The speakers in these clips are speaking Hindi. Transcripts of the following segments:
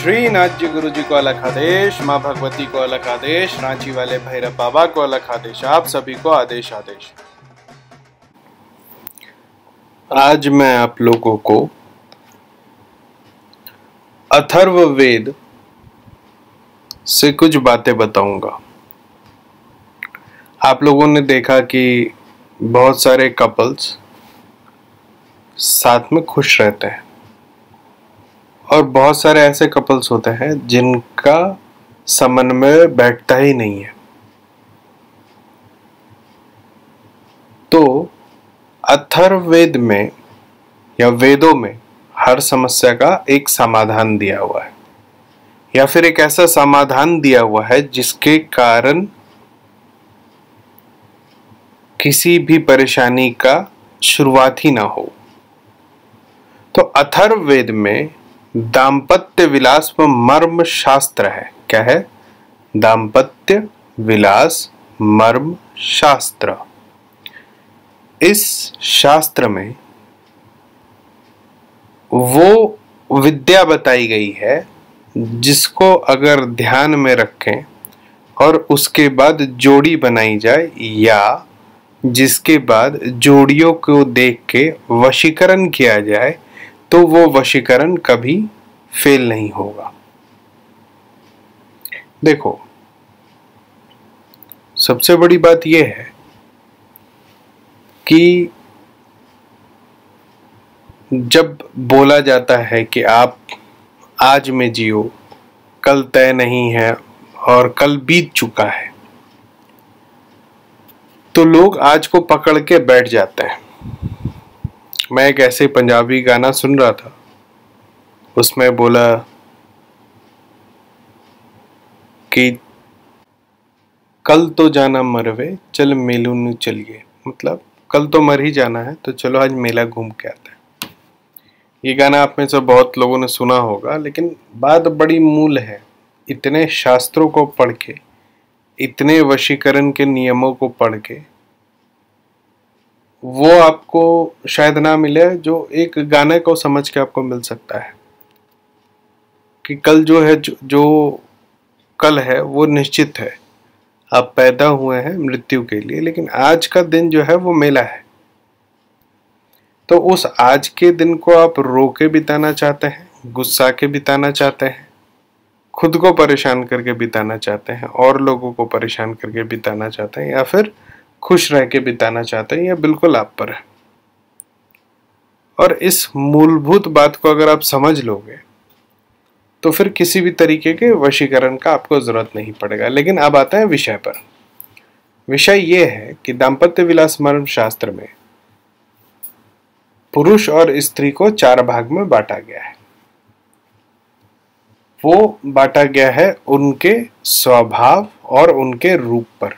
श्री नाथ जी गुरु जी को अलग आदेश, माँ भगवती को अलग आदेश, रांची वाले भैरव बाबा को अलग आदेश, आप सभी को आदेश आदेश। आज मैं आप लोगों को अथर्ववेद से कुछ बातें बताऊंगा। आप लोगों ने देखा कि बहुत सारे कपल्स साथ में खुश रहते हैं और बहुत सारे ऐसे कपल्स होते हैं जिनका समन्वय बैठता ही नहीं है। तो अथर्ववेद में या वेदों में हर समस्या का एक समाधान दिया हुआ है, या फिर एक ऐसा समाधान दिया हुआ है जिसके कारण किसी भी परेशानी का शुरुआत ही ना हो। तो अथर्ववेद में दाम्पत्य विलास व मर्म शास्त्र है। क्या है? दाम्पत्य विलास मर्म शास्त्र। इस शास्त्र में वो विद्या बताई गई है जिसको अगर ध्यान में रखें और उसके बाद जोड़ी बनाई जाए, या जिसके बाद जोड़ियों को देख के वशीकरण किया जाए, तो वो वशीकरण कभी फेल नहीं होगा। देखो, सबसे बड़ी बात यह है कि जब बोला जाता है कि आप आज में जियो, कल तय नहीं है और कल बीत चुका है, तो लोग आज को पकड़ के बैठ जाते हैं। मैं एक ऐसे पंजाबी गाना सुन रहा था, उसमें बोला कि कल तो जाना मरवे चल मेलू नु चलिए। मतलब कल तो मर ही जाना है, तो चलो आज मेला घूम के आते हैं। ये गाना आप में से बहुत लोगों ने सुना होगा, लेकिन बात बड़ी मूल है। इतने शास्त्रों को पढ़ के, इतने वशीकरण के नियमों को पढ़ के, वो आपको शायद ना मिले जो एक गाने को समझ के आपको मिल सकता है कि कल जो है, जो कल है वो निश्चित है। आप पैदा हुए हैं मृत्यु के लिए, लेकिन आज का दिन जो है वो मेला है। तो उस आज के दिन को आप रो के बिताना चाहते हैं, गुस्सा के बिताना चाहते हैं, खुद को परेशान करके बिताना चाहते हैं, और लोगों को परेशान करके बिताना चाहते हैं, या फिर खुश रह के बिताना चाहते हैं, यह बिल्कुल आप पर है। और इस मूलभूत बात को अगर आप समझ लोगे तो फिर किसी भी तरीके के वशीकरण का आपको जरूरत नहीं पड़ेगा। लेकिन अब आता है विषय पर। विषय यह है कि दाम्पत्य विलास मर्म शास्त्र में पुरुष और स्त्री को 4 भाग में बांटा गया है। वो बांटा गया है उनके स्वभाव और उनके रूप पर।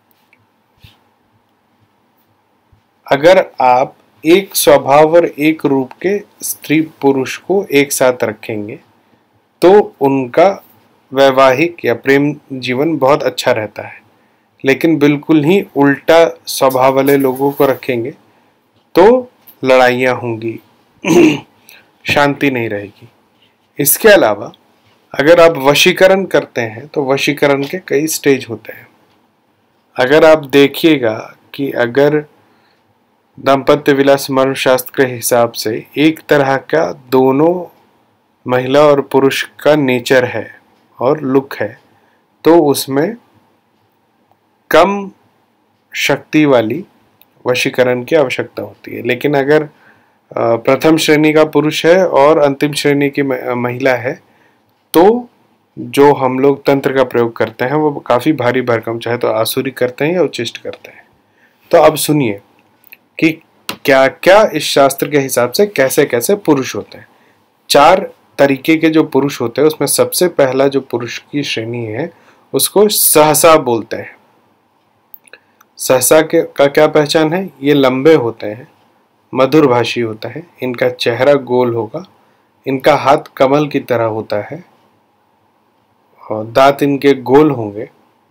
अगर आप एक स्वभाव और एक रूप के स्त्री पुरुष को एक साथ रखेंगे तो उनका वैवाहिक या प्रेम जीवन बहुत अच्छा रहता है। लेकिन बिल्कुल ही उल्टा स्वभाव वाले लोगों को रखेंगे तो लड़ाइयाँ होंगी, शांति नहीं रहेगी। इसके अलावा अगर आप वशीकरण करते हैं तो वशीकरण के कई स्टेज होते हैं। अगर आप देखिएगा कि अगर दाम्पत्य विलास मर्म शास्त्र के हिसाब से एक तरह का दोनों महिला और पुरुष का नेचर है और लुक है, तो उसमें कम शक्ति वाली वशीकरण की आवश्यकता होती है। लेकिन अगर प्रथम श्रेणी का पुरुष है और अंतिम श्रेणी की महिला है, तो जो हम लोग तंत्र का प्रयोग करते हैं वो काफी भारी भरकम, चाहे तो आसुरी करते हैं या उच्चिष्ट करते हैं। तो अब सुनिए कि क्या क्या इस शास्त्र के हिसाब से कैसे कैसे पुरुष होते हैं। 4 तरीके के जो पुरुष होते हैं, उसमें सबसे पहला जो पुरुष की श्रेणी है उसको सहसा बोलते हैं। सहसा का क्या पहचान है? ये लंबे होते हैं, मधुरभाषी होता है, इनका चेहरा गोल होगा, इनका हाथ कमल की तरह होता है, और दांत इनके गोल होंगे,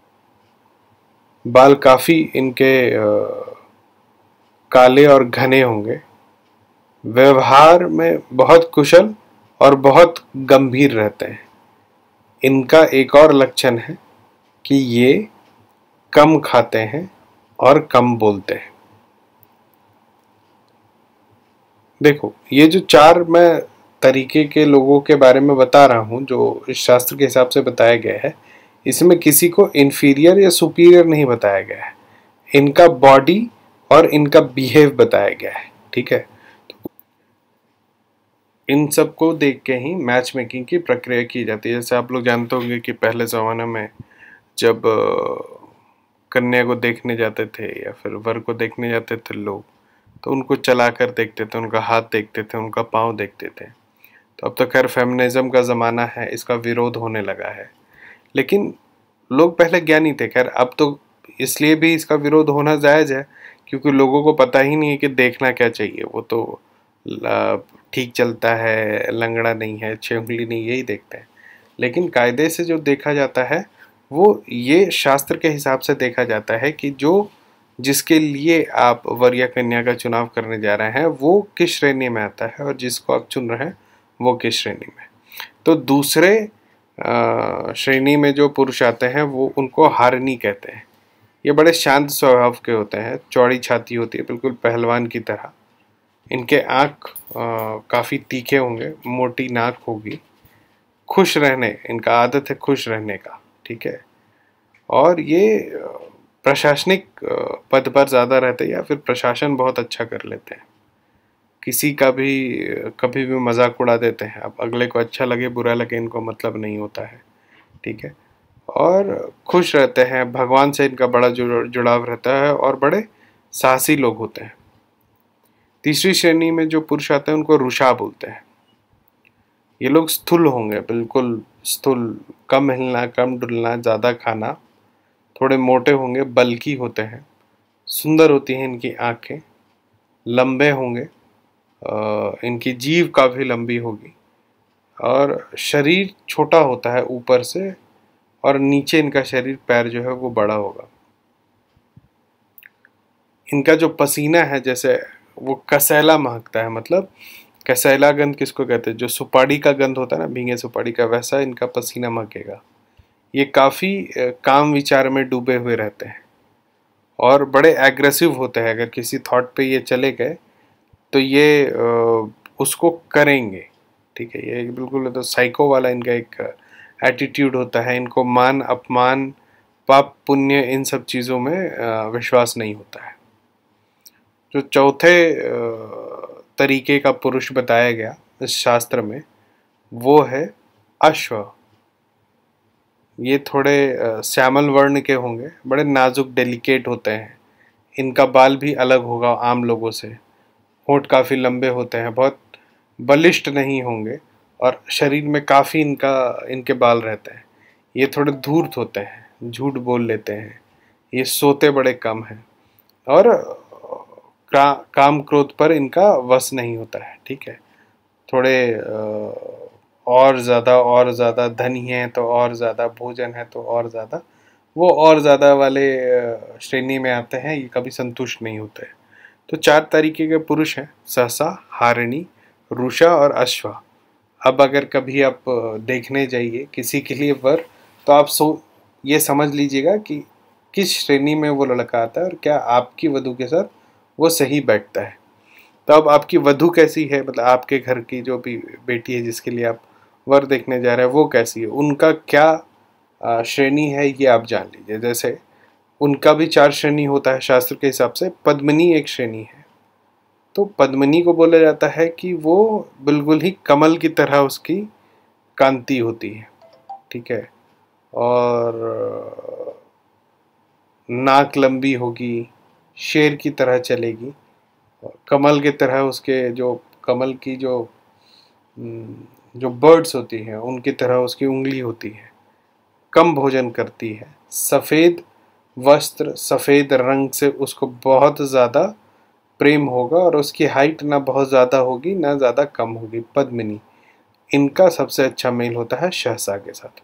बाल काफी इनके काले और घने होंगे, व्यवहार में बहुत कुशल और बहुत गंभीर रहते हैं। इनका एक और लक्षण है कि ये कम खाते हैं और कम बोलते हैं। देखो, ये जो 4 मैं तरीके के लोगों के बारे में बता रहा हूँ जो इस शास्त्र के हिसाब से बताया गया है, इसमें किसी को इन्फीरियर या सुपीरियर नहीं बताया गया है। इनका बॉडी और इनका बिहेव बताया गया है, ठीक है। इन सब को देख के ही मैच मेकिंग की प्रक्रिया की जाती है। जैसे आप लोग जानते होंगे कि पहले ज़माने में जब कन्या को देखने जाते थे या फिर वर को देखने जाते थे लोग, तो उनको चला कर देखते थे, उनका हाथ देखते थे, उनका पाँव देखते थे। तो अब तो खैर फेमिनिज्म का ज़माना है, इसका विरोध होने लगा है, लेकिन लोग पहले ज्ञानी थे। खैर अब तो इसलिए भी इसका विरोध होना जायज़ है क्योंकि लोगों को पता ही नहीं है कि देखना क्या चाहिए। वो तो ठीक चलता है, लंगड़ा नहीं है, 6 उंगली नहीं, यही देखते हैं। लेकिन कायदे से जो देखा जाता है वो ये शास्त्र के हिसाब से देखा जाता है कि जो जिसके लिए आप वर या कन्या का चुनाव करने जा रहे हैं वो किस श्रेणी में आता है और जिसको आप चुन रहे हैं वो किस श्रेणी में। तो दूसरे श्रेणी में जो पुरुष आते हैं वो उनको हारिणी कहते हैं। ये बड़े शांत स्वभाव के होते हैं, चौड़ी छाती होती है, बिल्कुल पहलवान की तरह। इनके आँख काफ़ी तीखे होंगे, मोटी नाक होगी, खुश रहने, इनका आदत है खुश रहने का, ठीक है। और ये प्रशासनिक पद पर ज़्यादा रहते हैं या फिर प्रशासन बहुत अच्छा कर लेते हैं। किसी का भी कभी भी मजाक उड़ा देते हैं। अब अगले को अच्छा लगे बुरा लगे इनको मतलब नहीं होता है, ठीक है। और खुश रहते हैं, भगवान से इनका बड़ा जुड़ाव रहता है और बड़े साहसी लोग होते हैं। तीसरी श्रेणी में जो पुरुष आते हैं उनको रुषा बोलते हैं। ये लोग स्थूल होंगे, बिल्कुल स्थूल, कम हिलना, कम डुलना, ज़्यादा खाना, थोड़े मोटे होंगे, बल्की होते हैं, सुंदर होती हैं इनकी आँखें, लंबे होंगे, इनकी जीभ काफ़ी लंबी होगी और शरीर छोटा होता है ऊपर से और नीचे इनका शरीर, पैर जो है वो बड़ा होगा। इनका जो पसीना है जैसे वो कसैला महकता है, मतलब कसैला गंध किसको कहते हैं, जो सुपारी का गंध होता है ना, भींगे सुपारी का, वैसा इनका पसीना महकेगा। ये काफ़ी काम विचार में डूबे हुए रहते हैं और बड़े एग्रेसिव होते हैं। अगर किसी थॉट पे ये चले गए तो ये उसको करेंगे, ठीक है। ये बिल्कुल तो साइको वाला इनका एक एटीट्यूड होता है। इनको मान अपमान, पाप पुण्य, इन सब चीज़ों में विश्वास नहीं होता है। जो चौथे तरीके का पुरुष बताया गया इस शास्त्र में वो है अश्व। ये थोड़े श्यामल वर्ण के होंगे, बड़े नाजुक डेलिकेट होते हैं। इनका बाल भी अलग होगा आम लोगों से, होंठ काफ़ी लंबे होते हैं, बहुत बलिष्ठ नहीं होंगे और शरीर में काफ़ी इनके बाल रहते हैं। ये थोड़े धूर्त होते हैं, झूठ बोल लेते हैं, ये सोते बड़े कम हैं और काम क्रोध पर इनका वश नहीं होता है, ठीक है। थोड़े और ज़्यादा धनी हैं तो और ज़्यादा, भोजन है तो और ज़्यादा, वो और ज़्यादा वाले श्रेणी में आते हैं। ये कभी संतुष्ट नहीं होते। तो 4 तरीके के पुरुष हैं, सहसा, हारिणी, रुषा और अश्वा। अब अगर कभी आप देखने जाइए किसी के लिए वर, तो आप ये समझ लीजिएगा कि किस श्रेणी में वो लड़का आता है और क्या आपकी वधू के साथ वो सही बैठता है। तो अब आपकी वधू कैसी है, मतलब आपके घर की जो भी बेटी है जिसके लिए आप वर देखने जा रहे हैं वो कैसी है, उनका क्या श्रेणी है, ये आप जान लीजिए। जैसे उनका भी 4 श्रेणी होता है शास्त्र के हिसाब से। पद्मिनी एक श्रेणी है। तो पद्मिनी को बोला जाता है कि वो बिल्कुल ही कमल की तरह उसकी कांति होती है, ठीक है। और नाक लंबी होगी, शेर की तरह चलेगी, कमल की तरह उसके जो कमल की जो बर्ड्स होती हैं उनकी तरह उसकी उंगली होती है, कम भोजन करती है, सफ़ेद वस्त्र, सफ़ेद रंग से उसको बहुत ज़्यादा प्रेम होगा और उसकी हाइट ना बहुत ज़्यादा होगी ना ज़्यादा कम होगी। पद्मिनी, इनका सबसे अच्छा मेल होता है सहसा के साथ।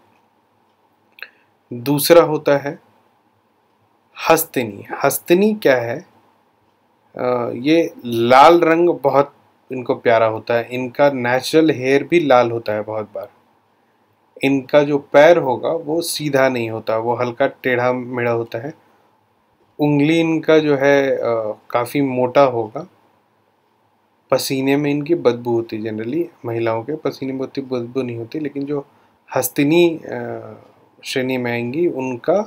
दूसरा होता है हस्तिनी। हस्तिनी क्या है, ये लाल रंग बहुत इनको प्यारा होता है। इनका नेचुरल हेयर भी लाल होता है बहुत बार। इनका जो पैर होगा वो सीधा नहीं होता, वो हल्का टेढ़ा मेढ़ा होता है। उंगली इनका जो है काफ़ी मोटा होगा। पसीने में इनकी बदबू होती है, जनरली महिलाओं के पसीने में उतनी बदबू नहीं होती, लेकिन जो हस्तिनी श्रेणी में आएंगी उनका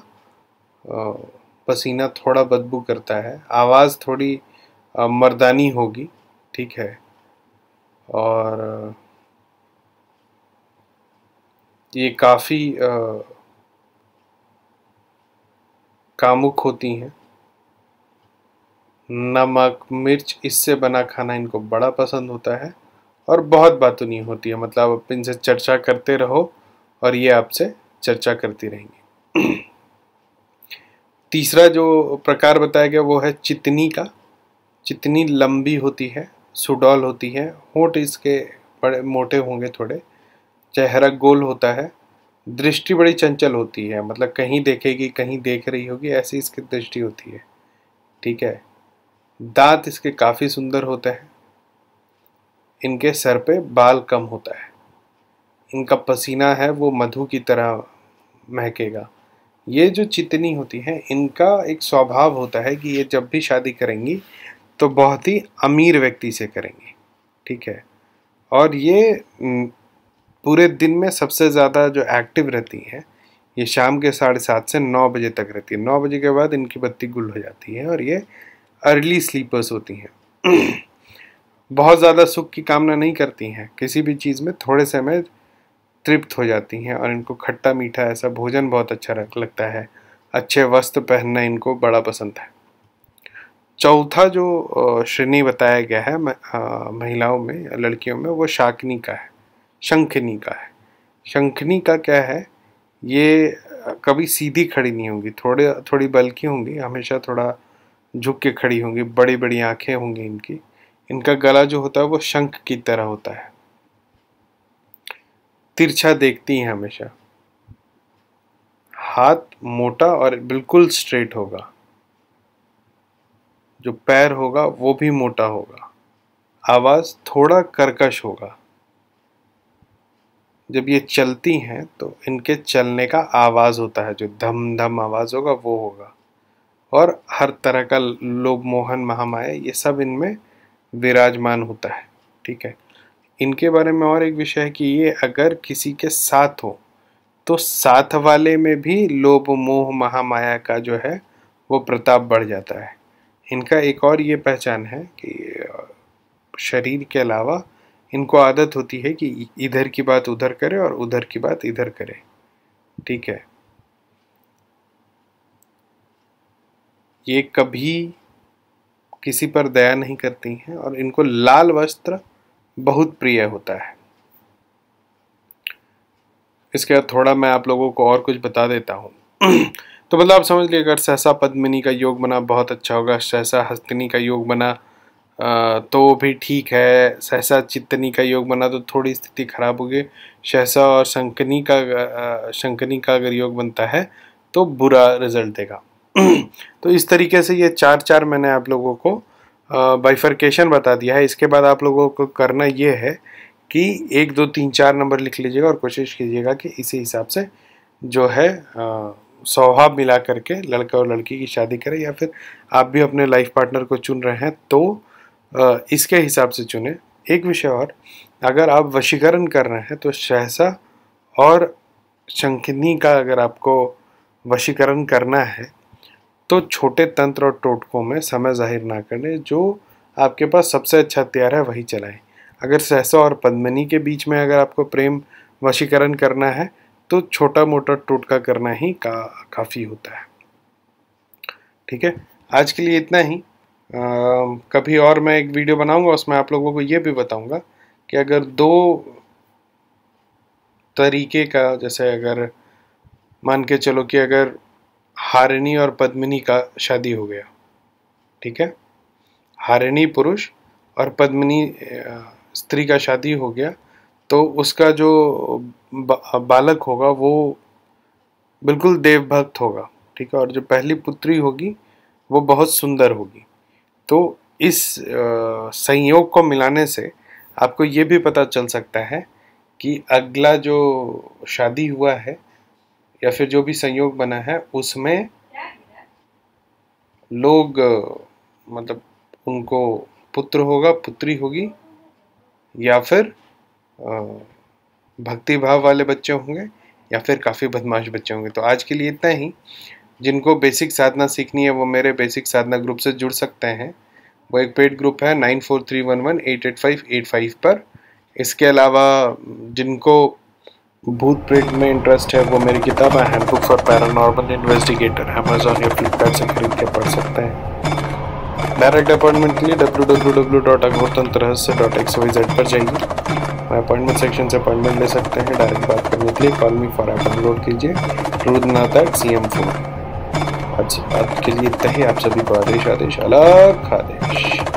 पसीना थोड़ा बदबू करता है। आवाज़ थोड़ी मर्दानी होगी, ठीक है। और ये काफ़ी कामुक होती हैं। नमक मिर्च इससे बना खाना इनको बड़ा पसंद होता है और बहुत बातूनी होती है, मतलब आप इनसे चर्चा करते रहो और ये आपसे चर्चा करती रहेंगी। तीसरा जो प्रकार बताया गया वो है चितनी का। चितनी लंबी होती है, सुडौल होती है, होंठ इसके बड़े मोटे होंगे थोड़े, चेहरा गोल होता है, दृष्टि बड़ी चंचल होती है, मतलब कहीं देखेगी कहीं देख रही होगी ऐसी इसकी दृष्टि होती है, ठीक है। दांत इसके काफ़ी सुंदर होते हैं। इनके सर पे बाल कम होता है। इनका पसीना है वो मधु की तरह महकेगा। ये जो चितनी होती है इनका एक स्वभाव होता है कि ये जब भी शादी करेंगी तो बहुत ही अमीर व्यक्ति से करेंगी, ठीक है। और ये पूरे दिन में सबसे ज़्यादा जो एक्टिव रहती हैं ये शाम के 7:30 से 9 बजे तक रहती है। 9 बजे के बाद इनकी बत्ती गुल हो जाती है और ये अर्ली स्लीपर्स होती हैं। बहुत ज़्यादा सुख की कामना नहीं करती हैं, किसी भी चीज़ में थोड़े समय तृप्त हो जाती हैं और इनको खट्टा मीठा ऐसा भोजन बहुत अच्छा लगता है। अच्छे वस्त्र पहनना इनको बड़ा पसंद है। चौथा जो श्रेणी बताया गया है महिलाओं में या लड़कियों में वो शाकनी का है, शंखनी का है। शंखनी का क्या है, ये कभी सीधी खड़ी नहीं होंगी, थोड़ी बल्कि होंगी, हमेशा थोड़ा झुक के खड़ी होंगी, बड़ी बड़ी आंखें होंगी इनकी। इनका गला जो होता है वो शंख की तरह होता है, तिरछा देखती हैं हमेशा। हाथ मोटा और बिल्कुल स्ट्रेट होगा, जो पैर होगा वो भी मोटा होगा। आवाज थोड़ा कर्कश होगा। जब ये चलती हैं तो इनके चलने का आवाज होता है, जो धम धम आवाज होगा वो होगा। और हर तरह का लोभ मोहन महामाया ये सब इनमें विराजमान होता है, ठीक है। इनके बारे में और एक विषय है कि ये अगर किसी के साथ हो तो साथ वाले में भी लोभ मोह महामाया का जो है वो प्रताप बढ़ जाता है। इनका एक और ये पहचान है कि शरीर के अलावा इनको आदत होती है कि इधर की बात उधर करे और उधर की बात इधर करे, ठीक है। ये कभी किसी पर दया नहीं करती हैं और इनको लाल वस्त्र बहुत प्रिय होता है। इसके बाद थोड़ा मैं आप लोगों को और कुछ बता देता हूँ। तो मतलब आप समझ लीजिए, अगर सहसा पद्मिनी का योग बना बहुत अच्छा होगा, सहसा हस्तिनी का योग बना तो भी ठीक है, सहसा चित्तनी का योग बना तो थोड़ी स्थिति खराब होगी, सहसा और शंखनी का अगर योग बनता है तो बुरा रिजल्ट देगा। तो इस तरीके से ये चार मैंने आप लोगों को बाइफर्केशन बता दिया है। इसके बाद आप लोगों को करना ये है कि 1 2 3 4 नंबर लिख लीजिएगा और कोशिश कीजिएगा कि इसी हिसाब से जो है स्वभाव मिला करके लड़का और लड़की की शादी करें, या फिर आप भी अपने लाइफ पार्टनर को चुन रहे हैं तो इसके हिसाब से चुने। एक विषय और, अगर आप वशीकरण कर रहे हैं तो सहसा और शंखनी का अगर आपको वशीकरण करना है तो छोटे तंत्र और टोटकों में समय जाहिर ना करने, जो आपके पास सबसे अच्छा हथियार है वही चलाएं। अगर सहसा और पद्मिनी के बीच में अगर आपको प्रेम वशीकरण करना है तो छोटा मोटा टोटका करना ही काफ़ी होता है, ठीक है। आज के लिए इतना ही। कभी और मैं एक वीडियो बनाऊंगा, उसमें आप लोगों को ये भी बताऊंगा कि अगर 2 तरीके का, जैसे अगर मान के चलो कि अगर हारिणी और पद्मिनी का शादी हो गया, ठीक है, हारिणी पुरुष और पद्मिनी स्त्री का शादी हो गया, तो उसका जो बालक होगा वो बिल्कुल देवभक्त होगा, ठीक है, और जो पहली पुत्री होगी वो बहुत सुंदर होगी। तो इस संयोग को मिलाने से आपको ये भी पता चल सकता है कि अगला जो शादी हुआ है या फिर जो भी संयोग बना है उसमें लोग मतलब उनको पुत्र होगा, पुत्री होगी, या फिर भक्ति भाव वाले बच्चे होंगे या फिर काफ़ी बदमाश बच्चे होंगे। तो आज के लिए इतना ही। जिनको बेसिक साधना सीखनी है वो मेरे बेसिक साधना ग्रुप से जुड़ सकते हैं। वो एक पेड ग्रुप है 9431188585 पर। इसके अलावा जिनको भूत प्रेत में इंटरेस्ट है वो मेरी किताब है handbook for paranormal investigator Amazon या फ्लिपकार्ट से खरीद के पढ़ सकते हैं। डायरेक्ट अपॉइंटमेंट के लिए www.aghortantrahasya.xyz पर जाइए। अपॉइंटमेंट सेक्शन से अपॉइंटमेंट ले सकते हैं। डायरेक्ट बात करने के लिए call me for app download कीजिए रुद्रनाथ@cm4। आज के लिए इतना ही। आप सभी को आदेश आदेश अलग आदेश।